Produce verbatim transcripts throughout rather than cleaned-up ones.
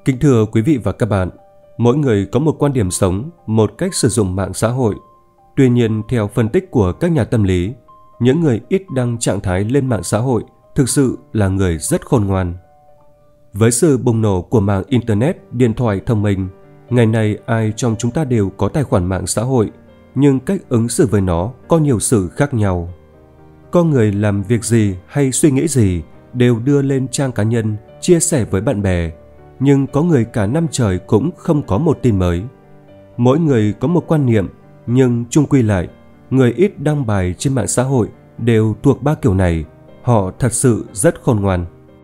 Kính thưa quý vị và các bạn, mỗi người có một quan điểm sống, một cách sử dụng mạng xã hội. Tuy nhiên, theo phân tích của các nhà tâm lý, những người ít đăng trạng thái lên mạng xã hội thực sự là người rất khôn ngoan. Với sự bùng nổ của mạng Internet, điện thoại thông minh, ngày nay ai trong chúng ta đều có tài khoản mạng xã hội, nhưng cách ứng xử với nó có nhiều sự khác nhau. Có người làm việc gì hay suy nghĩ gì đều đưa lên trang cá nhân, chia sẻ với bạn bè, nhưng có người cả năm trời cũng không có một tin mới. Mỗi người có một quan niệm, nhưng chung quy lại, người ít đăng bài trên mạng xã hội đều thuộc ba kiểu này. Họ thật sự rất khôn ngoan.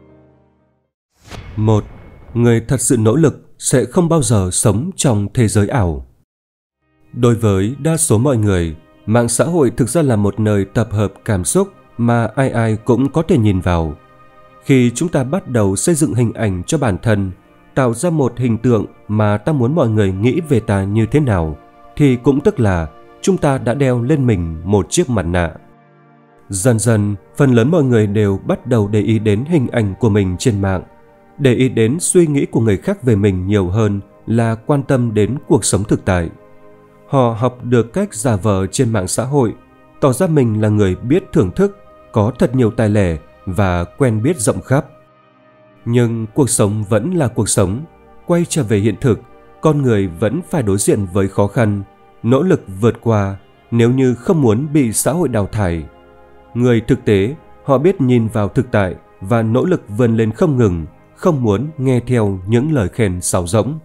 Một. Người thật sự nỗ lực sẽ không bao giờ sống trong thế giới ảo. Đối với đa số mọi người, mạng xã hội thực ra là một nơi tập hợp cảm xúc mà ai ai cũng có thể nhìn vào. Khi chúng ta bắt đầu xây dựng hình ảnh cho bản thân, tạo ra một hình tượng mà ta muốn mọi người nghĩ về ta như thế nào, thì cũng tức là chúng ta đã đeo lên mình một chiếc mặt nạ. Dần dần, phần lớn mọi người đều bắt đầu để ý đến hình ảnh của mình trên mạng, để ý đến suy nghĩ của người khác về mình nhiều hơn là quan tâm đến cuộc sống thực tại. Họ học được cách giả vờ trên mạng xã hội, tỏ ra mình là người biết thưởng thức, có thật nhiều tài lẻ và quen biết rộng khắp. Nhưng cuộc sống vẫn là cuộc sống, quay trở về hiện thực, con người vẫn phải đối diện với khó khăn, nỗ lực vượt qua nếu như không muốn bị xã hội đào thải. Người thực tế, họ biết nhìn vào thực tại và nỗ lực vươn lên không ngừng, không muốn nghe theo những lời khen sáo rỗng.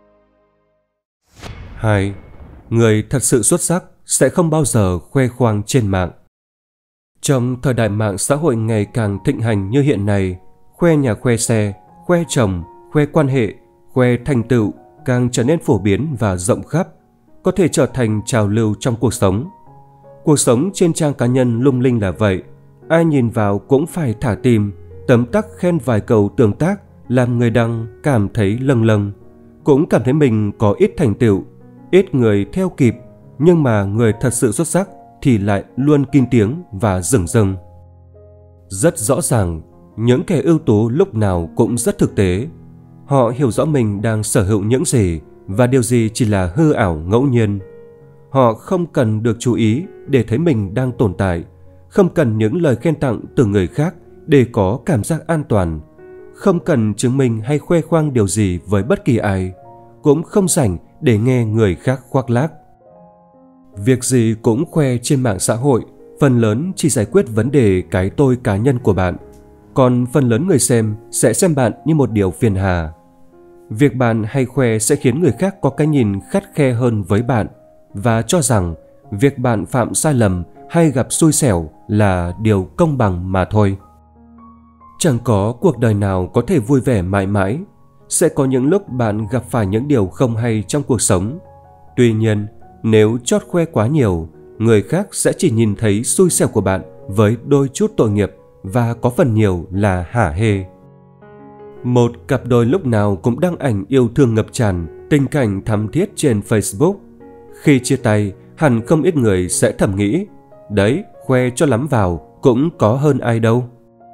Hai. Người thật sự xuất sắc sẽ không bao giờ khoe khoang trên mạng. Trong thời đại mạng xã hội ngày càng thịnh hành như hiện nay, khoe nhà khoe xe, khoe chồng, khoe quan hệ, khoe thành tựu càng trở nên phổ biến và rộng khắp, có thể trở thành trào lưu trong cuộc sống. Cuộc sống trên trang cá nhân lung linh là vậy, ai nhìn vào cũng phải thả tim, tấm tắc khen vài câu tương tác làm người đăng cảm thấy lâng lâng, cũng cảm thấy mình có ít thành tựu, ít người theo kịp, nhưng mà người thật sự xuất sắc thì lại luôn kín tiếng và rừng rưng. Rất rõ ràng, những kẻ ưu tú lúc nào cũng rất thực tế. Họ hiểu rõ mình đang sở hữu những gì và điều gì chỉ là hư ảo ngẫu nhiên. Họ không cần được chú ý để thấy mình đang tồn tại, không cần những lời khen tặng từ người khác để có cảm giác an toàn, không cần chứng minh hay khoe khoang điều gì với bất kỳ ai, cũng không rảnh để nghe người khác khoác lác. Việc gì cũng khoe trên mạng xã hội, phần lớn chỉ giải quyết vấn đề cái tôi cá nhân của bạn, còn phần lớn người xem sẽ xem bạn như một điều phiền hà. Việc bạn hay khoe sẽ khiến người khác có cái nhìn khắt khe hơn với bạn và cho rằng việc bạn phạm sai lầm hay gặp xui xẻo là điều công bằng mà thôi. Chẳng có cuộc đời nào có thể vui vẻ mãi mãi, sẽ có những lúc bạn gặp phải những điều không hay trong cuộc sống. Tuy nhiên, nếu chót khoe quá nhiều, người khác sẽ chỉ nhìn thấy xui xẻo của bạn với đôi chút tội nghiệp và có phần nhiều là hả hê. Một cặp đôi lúc nào cũng đăng ảnh yêu thương ngập tràn, tình cảnh thắm thiết trên Facebook. Khi chia tay, hẳn không ít người sẽ thầm nghĩ, đấy, khoe cho lắm vào, cũng có hơn ai đâu.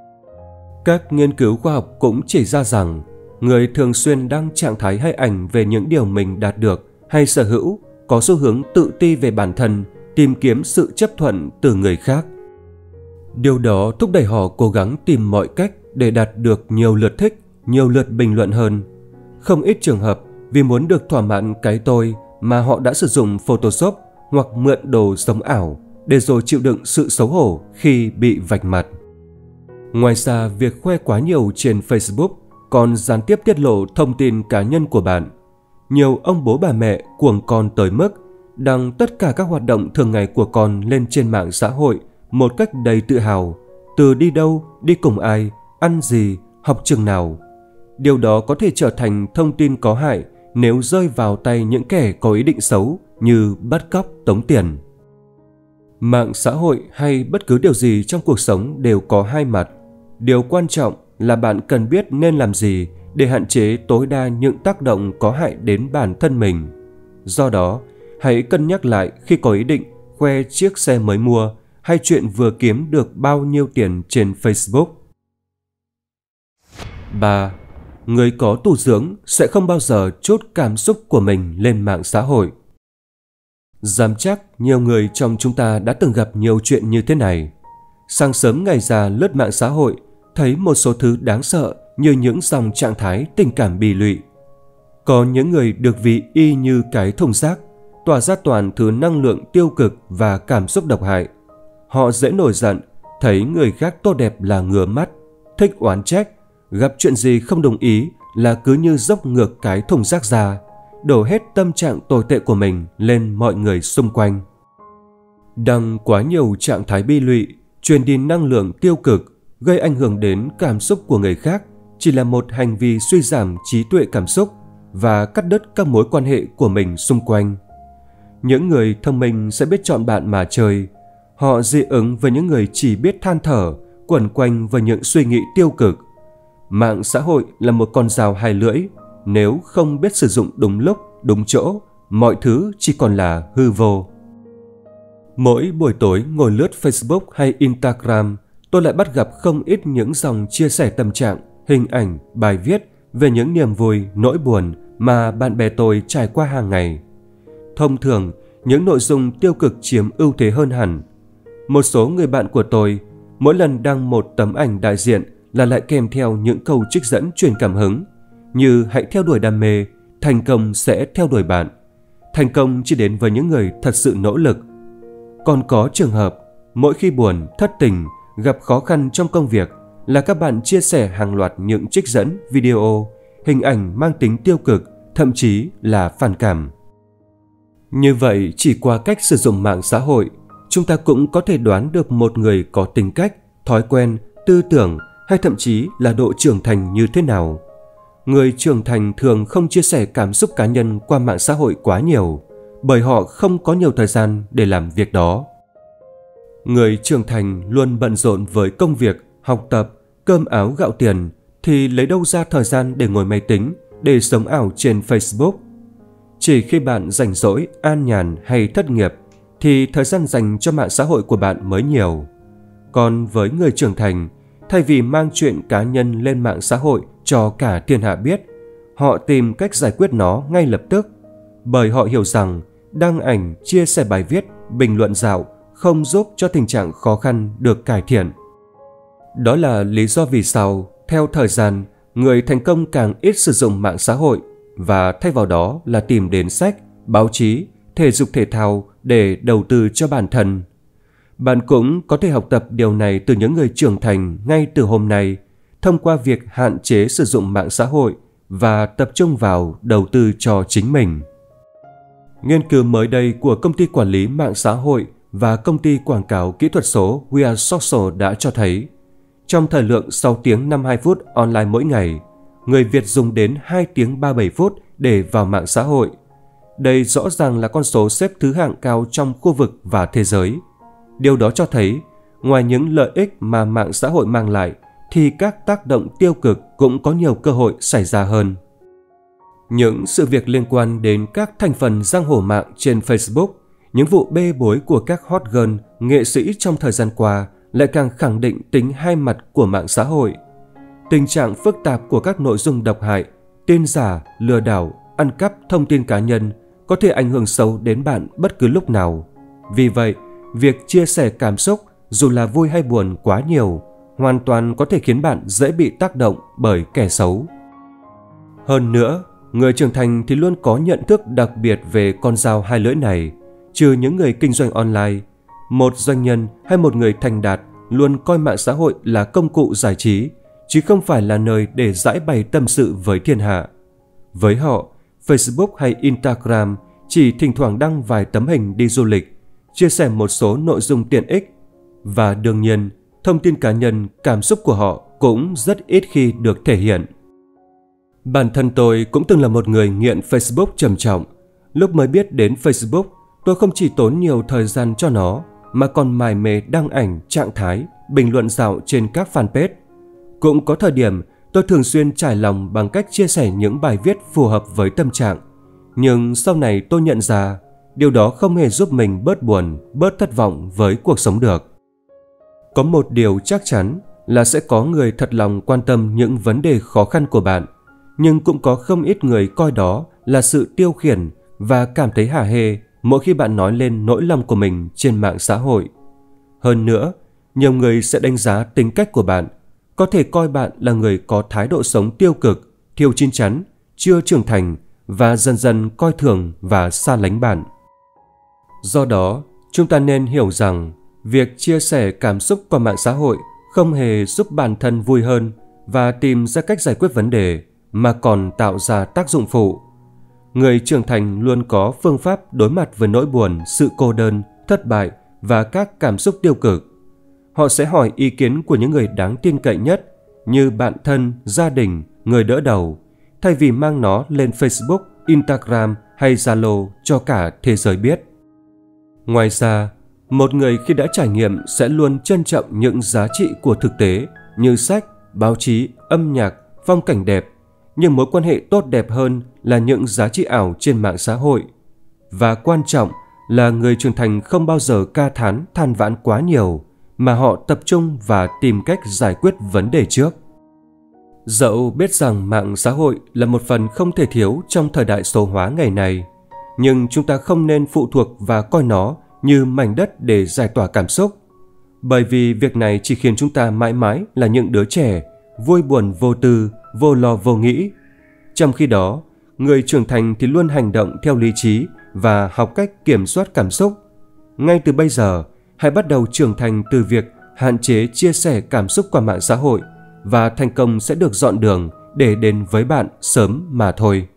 Các nghiên cứu khoa học cũng chỉ ra rằng, người thường xuyên đăng trạng thái hay ảnh về những điều mình đạt được hay sở hữu có xu hướng tự ti về bản thân, tìm kiếm sự chấp thuận từ người khác. Điều đó thúc đẩy họ cố gắng tìm mọi cách để đạt được nhiều lượt thích, nhiều lượt bình luận hơn. Không ít trường hợp vì muốn được thỏa mãn cái tôi mà họ đã sử dụng Photoshop hoặc mượn đồ sống ảo để rồi chịu đựng sự xấu hổ khi bị vạch mặt. Ngoài ra, việc khoe quá nhiều trên Facebook còn gián tiếp tiết lộ thông tin cá nhân của bạn. Nhiều ông bố bà mẹ cuồng con tới mức đăng tất cả các hoạt động thường ngày của con lên trên mạng xã hội một cách đầy tự hào, từ đi đâu, đi cùng ai, ăn gì, học trường nào. Điều đó có thể trở thành thông tin có hại nếu rơi vào tay những kẻ có ý định xấu như bắt cóc, tống tiền. Mạng xã hội hay bất cứ điều gì trong cuộc sống đều có hai mặt. Điều quan trọng là bạn cần biết nên làm gì để hạn chế tối đa những tác động có hại đến bản thân mình. Do đó, hãy cân nhắc lại khi có ý định khoe chiếc xe mới mua hay chuyện vừa kiếm được bao nhiêu tiền trên Facebook. ba. người có tu dưỡng sẽ không bao giờ trút cảm xúc của mình lên mạng xã hội. Dám chắc nhiều người trong chúng ta đã từng gặp nhiều chuyện như thế này. Sáng sớm ngày già lướt mạng xã hội, thấy một số thứ đáng sợ như những dòng trạng thái tình cảm bi lụy. Có những người được ví y như cái thùng rác, tỏa ra toàn thứ năng lượng tiêu cực và cảm xúc độc hại. Họ dễ nổi giận, thấy người khác tốt đẹp là ngứa mắt, thích oán trách, gặp chuyện gì không đồng ý là cứ như dốc ngược cái thùng rác ra, đổ hết tâm trạng tồi tệ của mình lên mọi người xung quanh. Đăng quá nhiều trạng thái bi lụy, truyền đi năng lượng tiêu cực, gây ảnh hưởng đến cảm xúc của người khác chỉ là một hành vi suy giảm trí tuệ cảm xúc và cắt đứt các mối quan hệ của mình xung quanh. Những người thông minh sẽ biết chọn bạn mà chơi. Họ dị ứng với những người chỉ biết than thở, quẩn quanh với những suy nghĩ tiêu cực. Mạng xã hội là một con dao hai lưỡi. Nếu không biết sử dụng đúng lúc, đúng chỗ, mọi thứ chỉ còn là hư vô. Mỗi buổi tối ngồi lướt Facebook hay Instagram, tôi lại bắt gặp không ít những dòng chia sẻ tâm trạng, hình ảnh, bài viết về những niềm vui, nỗi buồn mà bạn bè tôi trải qua hàng ngày. Thông thường, những nội dung tiêu cực chiếm ưu thế hơn hẳn. Một số người bạn của tôi, mỗi lần đăng một tấm ảnh đại diện là lại kèm theo những câu trích dẫn truyền cảm hứng, như hãy theo đuổi đam mê, thành công sẽ theo đuổi bạn. Thành công chỉ đến với những người thật sự nỗ lực. Còn có trường hợp, mỗi khi buồn, thất tình, gặp khó khăn trong công việc là các bạn chia sẻ hàng loạt những trích dẫn, video, hình ảnh mang tính tiêu cực, thậm chí là phản cảm. Như vậy, chỉ qua cách sử dụng mạng xã hội, chúng ta cũng có thể đoán được một người có tính cách, thói quen, tư tưởng hay thậm chí là độ trưởng thành như thế nào. Người trưởng thành thường không chia sẻ cảm xúc cá nhân qua mạng xã hội quá nhiều, bởi họ không có nhiều thời gian để làm việc đó. Người trưởng thành luôn bận rộn với công việc, học tập, cơm áo gạo tiền thì lấy đâu ra thời gian để ngồi máy tính, để sống ảo trên Facebook. Chỉ khi bạn rảnh rỗi, an nhàn hay thất nghiệp thì thời gian dành cho mạng xã hội của bạn mới nhiều. Còn với người trưởng thành, thay vì mang chuyện cá nhân lên mạng xã hội cho cả thiên hạ biết, họ tìm cách giải quyết nó ngay lập tức, bởi họ hiểu rằng đăng ảnh, chia sẻ bài viết, bình luận dạo không giúp cho tình trạng khó khăn được cải thiện. Đó là lý do vì sao, theo thời gian, người thành công càng ít sử dụng mạng xã hội và thay vào đó là tìm đến sách, báo chí, thể dục thể thao để đầu tư cho bản thân. Bạn cũng có thể học tập điều này từ những người trưởng thành ngay từ hôm nay, thông qua việc hạn chế sử dụng mạng xã hội và tập trung vào đầu tư cho chính mình. Nghiên cứu mới đây của công ty quản lý mạng xã hội và công ty quảng cáo kỹ thuật số We Are Social đã cho thấy, trong thời lượng sáu tiếng năm mươi hai phút online mỗi ngày, người Việt dùng đến hai tiếng ba mươi bảy phút để vào mạng xã hội. Đây rõ ràng là con số xếp thứ hạng cao trong khu vực và thế giới. Điều đó cho thấy, ngoài những lợi ích mà mạng xã hội mang lại, thì các tác động tiêu cực cũng có nhiều cơ hội xảy ra hơn. Những sự việc liên quan đến các thành phần giang hồ mạng trên Facebook, những vụ bê bối của các hot girl, nghệ sĩ trong thời gian qua lại càng khẳng định tính hai mặt của mạng xã hội. Tình trạng phức tạp của các nội dung độc hại, tin giả, lừa đảo, ăn cắp thông tin cá nhân có thể ảnh hưởng xấu đến bạn bất cứ lúc nào. Vì vậy, việc chia sẻ cảm xúc, dù là vui hay buồn quá nhiều, hoàn toàn có thể khiến bạn dễ bị tác động bởi kẻ xấu. Hơn nữa, người trưởng thành thì luôn có nhận thức đặc biệt về con dao hai lưỡi này. Trừ những người kinh doanh online, một doanh nhân hay một người thành đạt luôn coi mạng xã hội là công cụ giải trí, chứ không phải là nơi để giải bày tâm sự với thiên hạ. Với họ, Facebook hay Instagram chỉ thỉnh thoảng đăng vài tấm hình đi du lịch, chia sẻ một số nội dung tiện ích. Và đương nhiên, thông tin cá nhân, cảm xúc của họ cũng rất ít khi được thể hiện. Bản thân tôi cũng từng là một người nghiện Facebook trầm trọng. Lúc mới biết đến Facebook, tôi không chỉ tốn nhiều thời gian cho nó, mà còn mải mê đăng ảnh, trạng thái, bình luận dạo trên các fanpage. Cũng có thời điểm tôi thường xuyên trải lòng bằng cách chia sẻ những bài viết phù hợp với tâm trạng. Nhưng sau này tôi nhận ra, điều đó không hề giúp mình bớt buồn, bớt thất vọng với cuộc sống được. Có một điều chắc chắn là sẽ có người thật lòng quan tâm những vấn đề khó khăn của bạn. nhưng cũng có không ít người coi đó là sự tiêu khiển và cảm thấy hả hê mỗi khi bạn nói lên nỗi lòng của mình trên mạng xã hội. Hơn nữa, nhiều người sẽ đánh giá tính cách của bạn, có thể coi bạn là người có thái độ sống tiêu cực, thiếu chín chắn, chưa trưởng thành và dần dần coi thường và xa lánh bạn. Do đó, chúng ta nên hiểu rằng việc chia sẻ cảm xúc qua mạng xã hội không hề giúp bản thân vui hơn và tìm ra cách giải quyết vấn đề, mà còn tạo ra tác dụng phụ. Người trưởng thành luôn có phương pháp đối mặt với nỗi buồn, sự cô đơn, thất bại và các cảm xúc tiêu cực. Họ sẽ hỏi ý kiến của những người đáng tin cậy nhất như bạn thân, gia đình, người đỡ đầu, thay vì mang nó lên Facebook, Instagram hay Zalo cho cả thế giới biết. Ngoài ra, một người khi đã trải nghiệm sẽ luôn trân trọng những giá trị của thực tế như sách, báo chí, âm nhạc, phong cảnh đẹp, nhưng mối quan hệ tốt đẹp hơn là những giá trị ảo trên mạng xã hội. Và quan trọng là người trưởng thành không bao giờ ca thán than vãn quá nhiều, mà họ tập trung và tìm cách giải quyết vấn đề trước. Dẫu biết rằng mạng xã hội là một phần không thể thiếu trong thời đại số hóa ngày này, nhưng chúng ta không nên phụ thuộc và coi nó như mảnh đất để giải tỏa cảm xúc, bởi vì việc này chỉ khiến chúng ta mãi mãi là những đứa trẻ, vui buồn vô tư, vô lo vô nghĩ. Trong khi đó, người trưởng thành thì luôn hành động theo lý trí và học cách kiểm soát cảm xúc. Ngay từ bây giờ, hãy bắt đầu trưởng thành từ việc hạn chế chia sẻ cảm xúc qua mạng xã hội, và thành công sẽ được dọn đường để đến với bạn sớm mà thôi.